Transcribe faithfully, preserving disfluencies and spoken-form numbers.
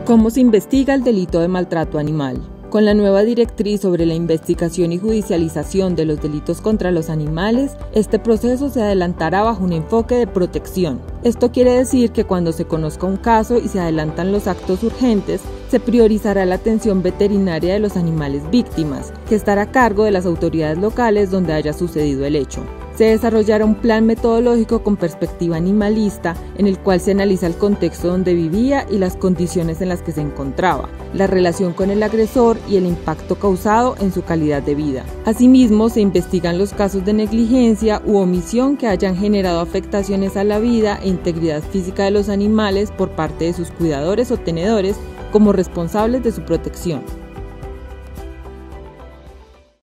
¿Cómo se investiga el delito de maltrato animal? Con la nueva directriz sobre la investigación y judicialización de los delitos contra los animales, este proceso se adelantará bajo un enfoque de protección. Esto quiere decir que cuando se conozca un caso y se adelantan los actos urgentes, se priorizará la atención veterinaria de los animales víctimas, que estará a cargo de las autoridades locales donde haya sucedido el hecho. Se desarrollará un plan metodológico con perspectiva animalista en el cual se analiza el contexto donde vivía y las condiciones en las que se encontraba, la relación con el agresor y el impacto causado en su calidad de vida. Asimismo, se investigan los casos de negligencia u omisión que hayan generado afectaciones a la vida e integridad física de los animales por parte de sus cuidadores o tenedores como responsables de su protección.